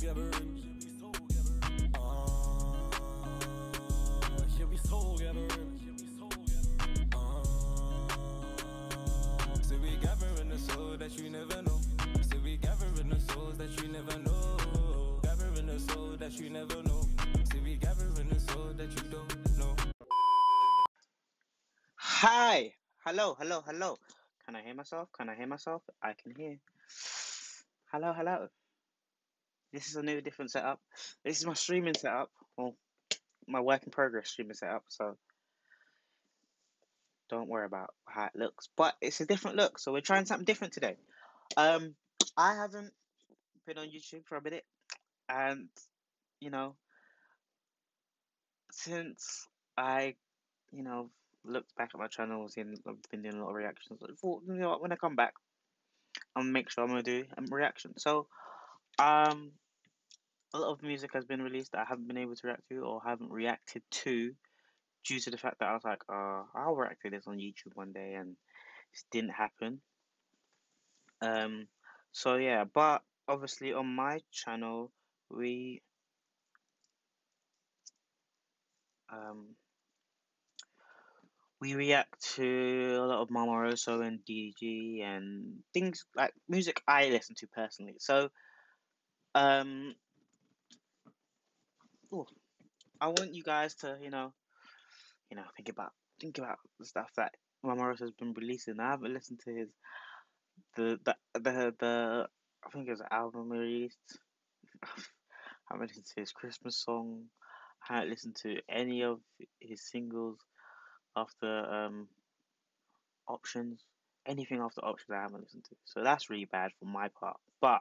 gathering. She'll be soul gathering. So we gathering the soul that you never know. So we gathering the souls that you never know. Gathering the soul that you never know. So we gathering the soul that you don't know. Hi, hello. Can I hear myself? I can hear. Hello. This is a new, different setup. This is my streaming setup. Well, my work in progress streaming setup. So don't worry about how it looks. But it's a different look. So we're trying something different today. Um, I haven't been on YouTube for a minute, and you know, since I, you know, looked back at my channels and I've been doing a lot of reactions. I thought, you know what, when I come back, I'm gonna make sure I'm gonna do a reaction. So, um. a lot of music has been released that I haven't been able to react to or haven't reacted to due to the fact that I was like, I'll react to this on YouTube one day, and it didn't happen. Um, so yeah, but obviously on my channel we um we react to a lot of Mama Rosso and DG and things like music I listen to personally. So um, ooh, I want you guys to think about the stuff that Mama Rosso has been releasing. I haven't listened to his the I think it was an album released. I haven't listened to his Christmas song. I haven't listened to any of his singles after options. Anything after options I haven't listened to. So that's really bad for my part. But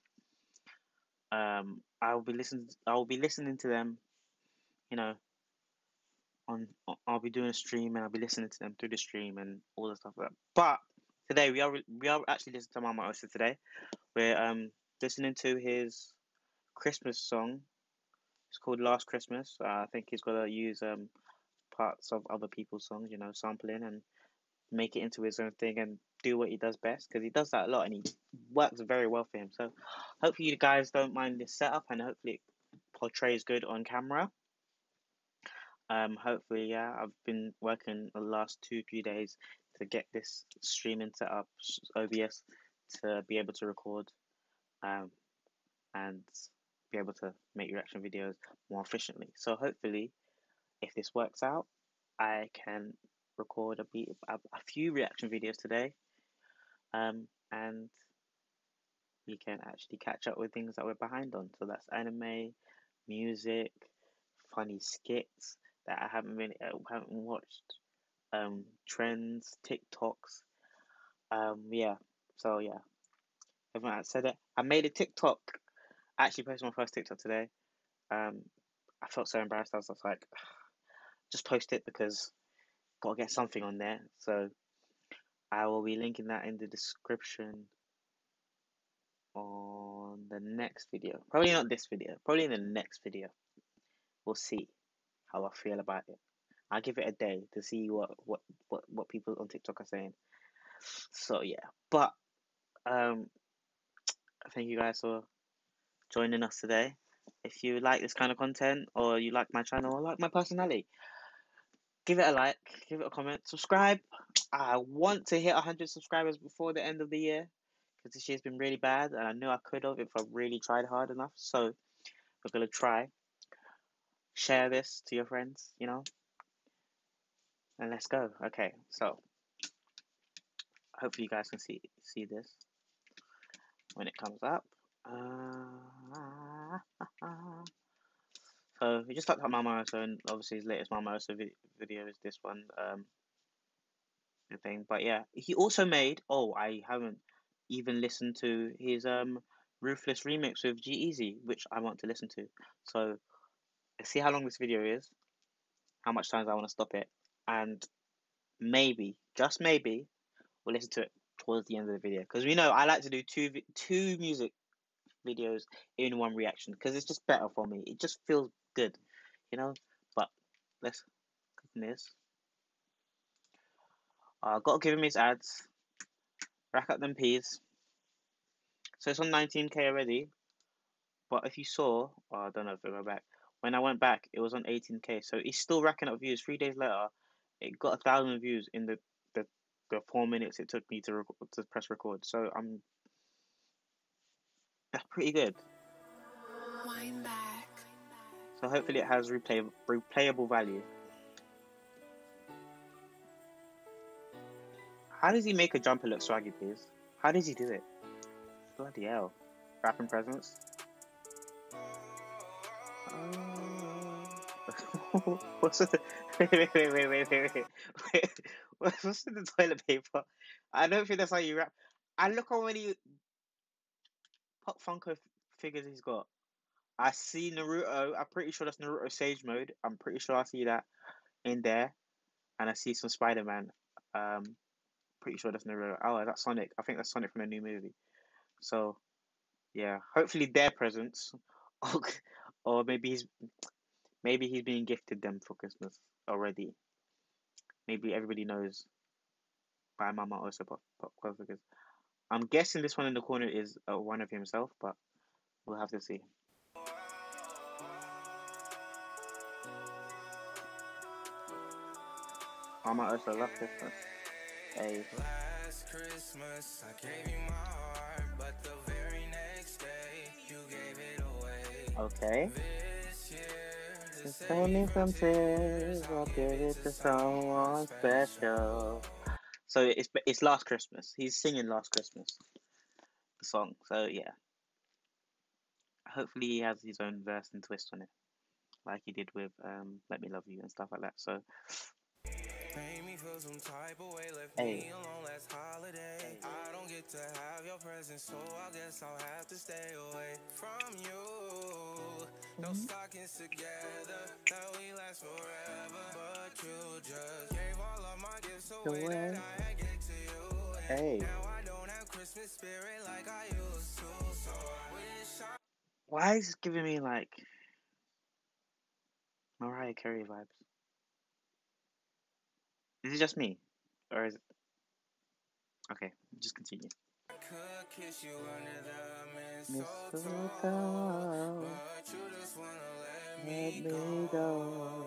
I will be listening to them, you know, I'll be doing a stream and I'll be listening to them through the stream and all the stuff like that. But today we are actually listening to Mama Osa today. We're listening to his Christmas song. It's called Last Christmas. I think he's got to use parts of other people's songs, sampling and make it into his own thing and do what he does best, because he does that a lot and he works very well for him. So hopefully you guys don't mind this setup and hopefully it portrays good on camera. Hopefully, yeah, I've been working the last 2-3 days to get this streaming set up, OBS, to be able to record um, and be able to make reaction videos more efficiently. So hopefully, if this works out, I can record a few reaction videos today, and we can actually catch up with things that we're behind on. So that's anime, music, funny skits that I haven't watched, trends, TikToks. Yeah. So yeah, everyone that said it. I made a TikTok. I actually posted my first TikTok today. Um, I felt so embarrassed. I was just like, just post it because gotta get something on there. So I will be linking that in the description on the next video. Probably not this video. Probably in the next video. We'll see how I feel about it. I'll give it a day to see what people on TikTok are saying. So yeah, but um, thank you guys for joining us today. If you like this kind of content, or you like my channel, or like my personality, give it a like, give it a comment, subscribe. I want to hit 100 subscribers before the end of the year, because this year's been really bad, and I knew I could have if I really tried hard enough. So we're gonna try. Share this to your friends, and let's go. Okay, so hopefully you guys can see this when it comes up. So we just talked about Mama Oso, and obviously his latest Mama Oso video is this one, the thing. But yeah, he also made. Oh, I haven't even listened to his Ruthless remix with G-Eazy, which I want to listen to. So let's see how long this video is, how much times I want to stop it, and maybe, just maybe, we'll listen to it towards the end of the video, because we know I like to do two music videos in one reaction, because it's just better for me. It just feels good, But let's click on this. Gotta give him his ads. Rack up them P's. So it's on 19K already. But if you saw, oh, I don't know if it went back. When I went back, it was on 18K. So it's still racking up views. 3 days later, it got 1,000 views in the, the 4 minutes it took me to press record. So that's pretty good. Wind back. So hopefully it has replayable value. How does he make a jumper look swaggy, please? How does he do it? Bloody hell. Rapping presence. What's the wait. What's in the toilet paper? I don't think that's how you rap. And look how many Pop Funko figures he's got. I see Naruto. I'm pretty sure that's Naruto Sage Mode. I'm pretty sure I see that in there. And I see some Spider-Man. Pretty sure that's Naruto. Oh, that's Sonic. I think that's Sonic from the new movie. So yeah, hopefully their presents, or maybe he's being gifted them for Christmas already. Maybe everybody knows. My mama also pop figures. I'm guessing this one in the corner is one of himself, but we'll have to see. Mama also love Christmas. Hey. Last Christmas, I gave you my heart, but the very next day, you gave it away. Okay. This year, Just save me from tears, I'll give it to someone special. So it's Last Christmas. He's singing Last Christmas, the song. So yeah. Hopefully he has his own verse and twist on it, like he did with Let Me Love You and stuff like that. So made me feel some type of way, left hey. me alone last holiday. I don't get to have your presence, so I guess I'll have to stay away from you. No stockings together, that we last forever. But you just gave all of my gifts away that I had gave to you. Hey. Now I don't have Christmas spirit like I used to. So I wish I... Why is it giving me like Mariah Carey vibes? Is it just me? Or is it... Okay, just continue. Could kiss you under the mistletoe, but you just wanna let me go.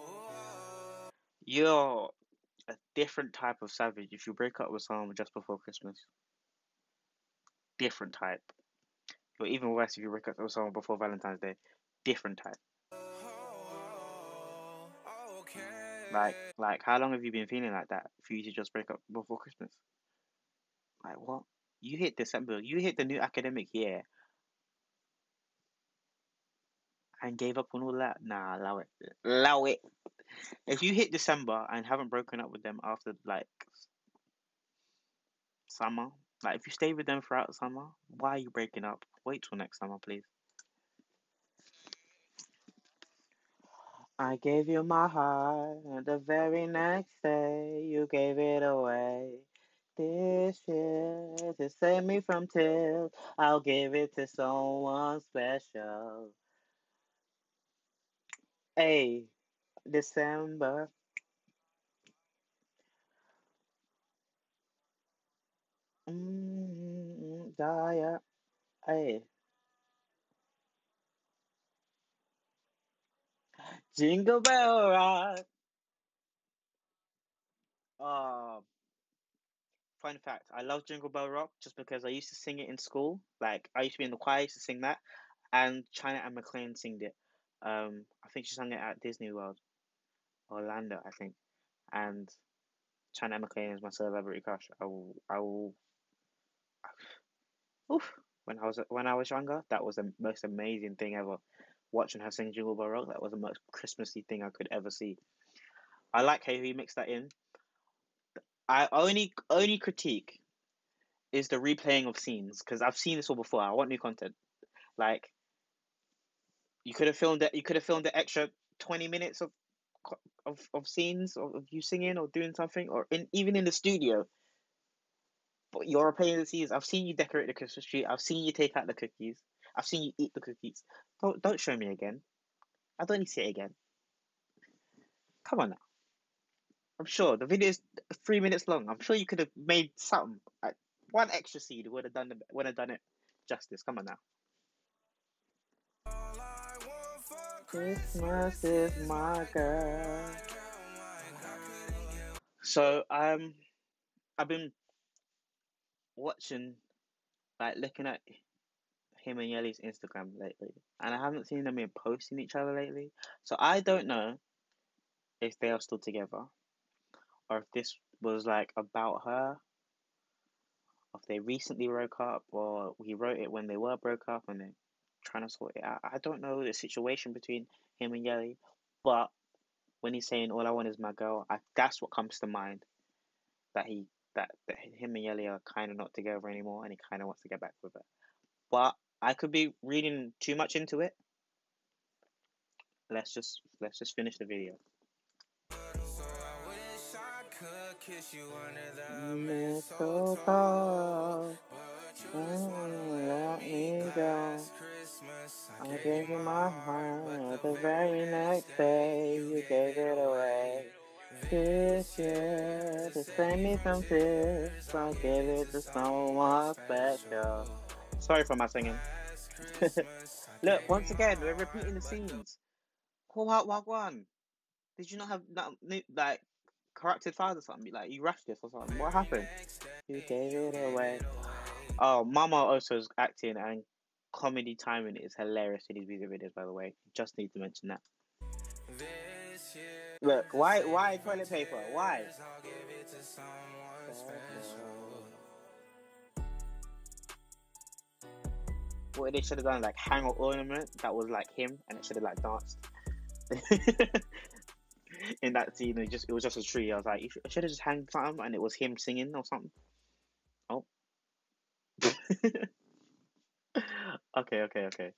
You're a different type of savage if you break up with someone just before Christmas. Different type. Or even worse if you break up with someone before Valentine's Day. Different type. Like how long have you been feeling like that for you to just break up before Christmas? Like what? You hit December, you hit the new academic year and gave up on all that? Nah, allow it. Allow it. If you hit December and haven't broken up with them after like summer, like if you stay with them throughout summer, why are you breaking up? Wait till next summer, please. I gave you my heart, and the very next day you gave it away. This year, to save me from tears, I'll give it to someone special. Hey, December. Yeah. Hey, Jingle Bell Rock. Uh, Fun fact, I love Jingle Bell Rock just because I used to sing it in school. Like I used to be in the choir, I used to sing that, and China and McLean sing it. I think she sang it at Disney World, Orlando, I think. And China and McLean is my celebrity crush. I will. Oof. When I was younger, that was the most amazing thing ever. Watching her sing Jingle Bell Rock, that was the most Christmassy thing I could ever see. I like how he mixed that in. I only critique is the replaying of scenes because I've seen this all before. I want new content. Like you could have filmed it. You could have filmed the extra 20 minutes of scenes of you singing or doing something, or even in the studio. But you're replaying the scenes. I've seen you decorate the Christmas tree. I've seen you take out the cookies. I've seen you eat the cookies. Don't show me again. I don't need to see it again. Come on now. I'm sure the video is 3 minutes long. I'm sure you could have made something. Like, one extra scene would have done it justice. Come on now. Christmas is my girl. So I've been watching, like, looking at him and Yelly's Instagram lately, and I haven't seen them in posting each other lately. So I don't know if they are still together, or if this was like about her, or if they recently broke up, or he wrote it when they were broke up and they're trying to sort it out. I don't know the situation between him and Yelly, but when he's saying all I want is my girl, that's what comes to mind. That that him and Yelly are kind of not together anymore, and he kind of wants to get back with her. But I could be reading too much into it. Let's just finish the video. Kiss you under the Mistletoe, let me go. I gave you my heart the very next day. You gave it away. This year, to send me some tips, I'll give it to someone special. Sorry for my singing. Look, once again, we're repeating the scenes. Wagwan. Did you not have like corrected files or something? Like you rushed this or something? What happened? You gave it away. Oh, Mama Oso's acting and comedy timing is hilarious in these music videos. By the way, just need to mention that. Look, why toilet paper? Why? What they should have done, like hang an ornament that was like him, and it should have like danced. In that scene, it was just a tree. I was like, you should have just hanged something, and it was him singing or something. Oh. Okay.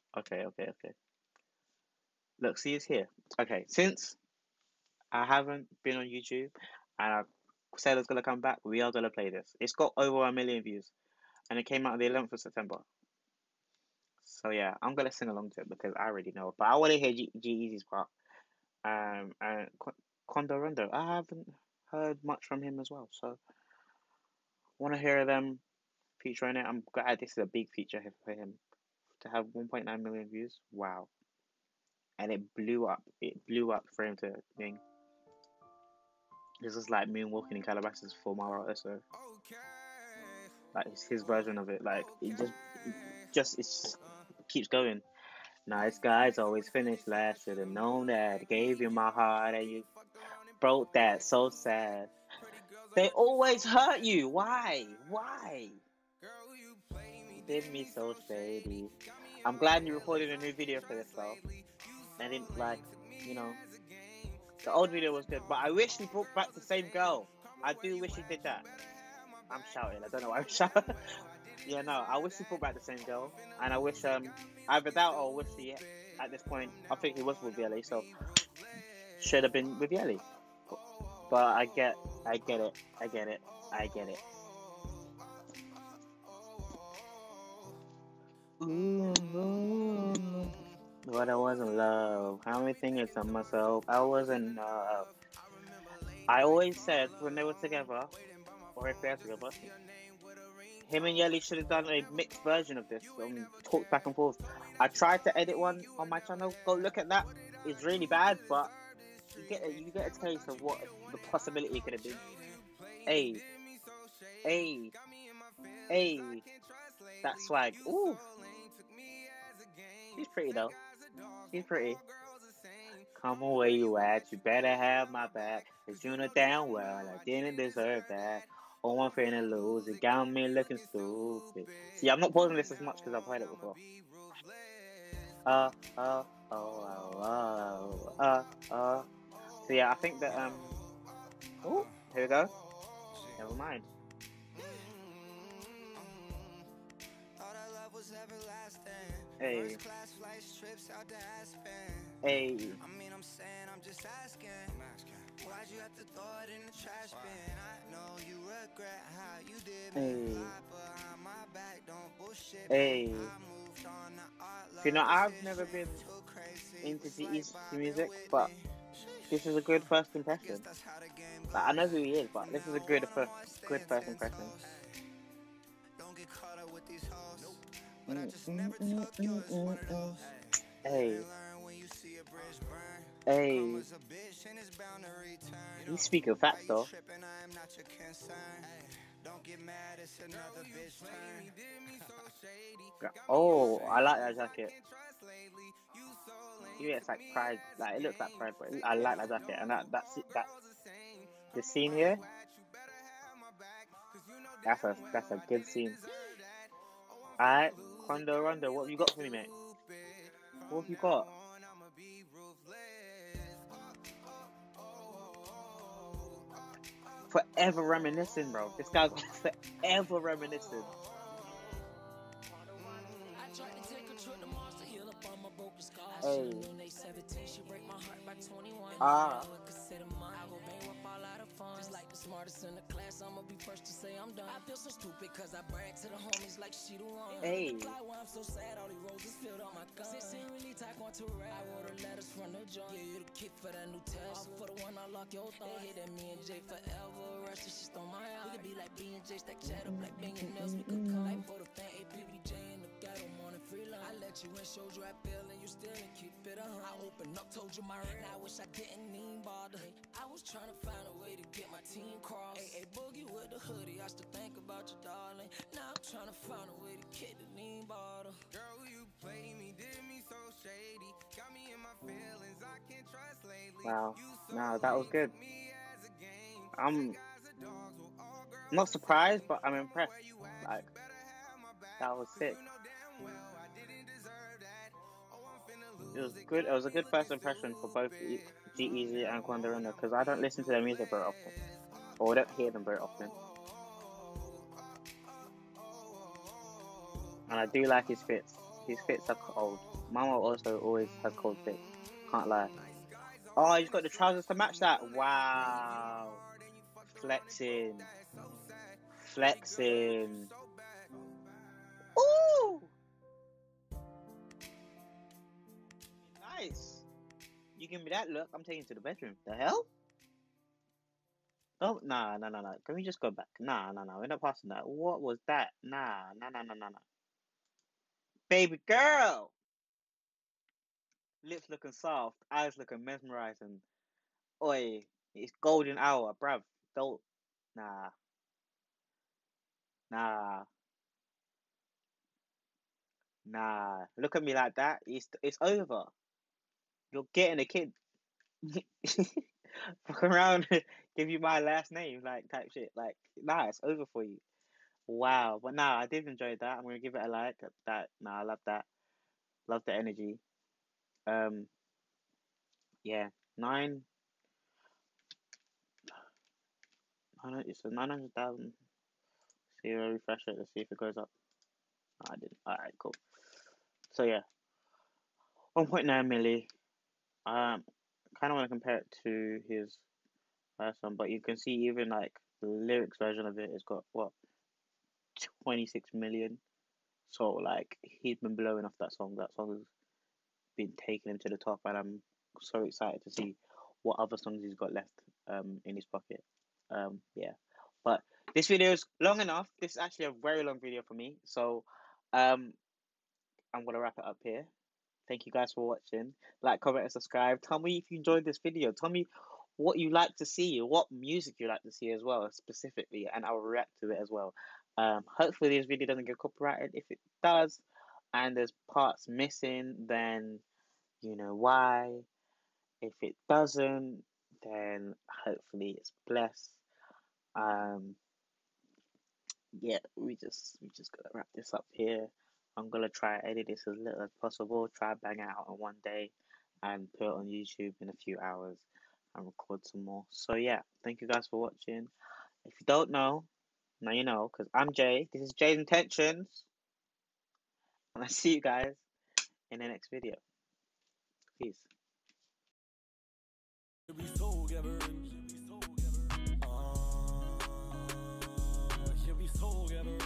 Look, see, it's here. Okay, since I haven't been on YouTube and I said it's gonna come back, we are gonna play this. It's got over 1 million views, and it came out on the 11th of September. So yeah, I'm gonna sing along to it because I already know. But I want to hear G-Eazy's part. And Kondo Rondo, I haven't heard much from him as well, so want to hear them featuring it. I'm glad this is a big feature for him to have 1.9 million views. Wow, and it blew up. It blew up for him to think. This is like moonwalking in Calabasas for Mara so like it's his version of it. Like it just keeps going. Nice guys always finish last. Should have known that. Gave you my heart and you broke that. So sad. They always hurt you. Why? Did me so shady. I'm glad you recorded a new video for this though. I didn't like, the old video was good, but I wish he brought back the same girl. I do wish he did that. I'm shouting. I don't know why I'm shouting. Yeah, no, I wish he brought back the same girl, and I wish either that or wish he at this point. I think he was with Yelly, so should have been with Yelly. But I get it. But I wasn't love. How many things to myself? I wasn't love. I always said when they were together, or if they're together, him and Yelly should have done a mixed version of this. Talked back and forth. I tried to edit one on my channel. Go look at that. It's really bad, but you get a taste of what the possibility could have been. Hey, that swag. Ooh, she's pretty though. She's pretty. Come on where you at. You better have my back. Cause you know damn well I didn't deserve that. Oh, one thing to lose. It got me looking stupid. See, I'm not pausing this as much because I've heard it before. So yeah, I think that oh, here we go. Never mind. Hey. I'm saying, I'm just asking. Why'd you have to throw it in the trash bin? I know you regret how you did me. Behind my back, don't bullshit. I moved on to art. I've never been into G-Eazy music, but this is a good first impression. Like, I know who he is, but this is a good first impression. Hey. Hey, he's speaking facts though. Oh, I like that jacket. Yeah, it's like Pride. Like it looks like Pride, but I like that jacket. And that's the scene here. That's a good scene. Alright, Quando Rondo, what have you got for me, mate? What have you got? Forever reminiscing, bro. This guy's forever reminiscing. Hey. Ah. Like the smartest in the class, I'ma be first to say I'm done. I feel so stupid cause I brag to the homies like she the one. Hey. I'm so sad, all these roses filled on my gun. Really talk on to rap. I wrote her letters from the joint. Yeah, you the kick for that new test. For the one I lock your thoughts. They hit at me and Jay forever. Rest of shit on my eye. We could be like B and J, stack chat up like banging nails. We could come like for the fan, APBJ in the ghetto morning free line. I let you in, showed you I feel and you still didn't keep it on. I opened up, told you my ring. I wish I didn't even bother. I was trying to find a way to get my team cross. Hey, boogie with the hoodie, I still think about you, darling. Now I'm trying to find a way to kick the lean bottle. Girl, you play me, did me so shady. Got me in my feelings, I can't trust lately. Wow, no, that was good. I'm not surprised, but I'm impressed. Like, that was sick. It was good. It was a good first impression for both G-Eazy and Quando Rondo because I don't listen to their music very often, or I don't hear them very often. And I do like his fits. His fits are cold. Mama also always has cold fits. Can't lie. Oh, he's got the trousers to match that. Wow. Flexing. Flexing. Ooh. Nice. You give me that look, I'm taking you to the bedroom. The hell? Oh, nah. Can we just go back? Nah. We're not passing that. What was that? Nah. Baby girl! Lips looking soft, eyes looking mesmerizing. Oi, it's golden hour, bruv. Don't. Nah. Look at me like that. It's over. You're getting a kid. Fuck around, give you my last name, like type shit. Like, nah, it's over for you. Wow, but nah, I did enjoy that. I'm gonna give it a like. That nah, I love that. Love the energy. Yeah, 900,000. See, I'll refresh it. Let's see if it goes up. No, I didn't. All right, cool. So yeah, 1.9 milli. Kind of want to compare it to his last one, but you can see even like the lyrics version of it has got what 26 million. So like he's been blowing off that song. That song has been taking him to the top, and I'm so excited to see what other songs he's got left in his pocket. Yeah, but this video is long enough. This is actually a very long video for me, so I'm gonna wrap it up here. Thank you guys for watching. Like, comment, and subscribe. Tell me if you enjoyed this video. Tell me what you like to see, what music you like to see as well, specifically, and I'll react to it as well. Hopefully this video doesn't get copyrighted. If it does, and there's parts missing, then you know why. If it doesn't, then hopefully it's blessed. Yeah, we just gotta wrap this up here. I'm gonna try edit this as little as possible. Try bang it out in one day, and put it on YouTube in a few hours, and record some more. So yeah, thank you guys for watching. If you don't know, now you know, because I'm Jay. This is Jay's Intentions, and I see you guys in the next video. Peace. He'll be so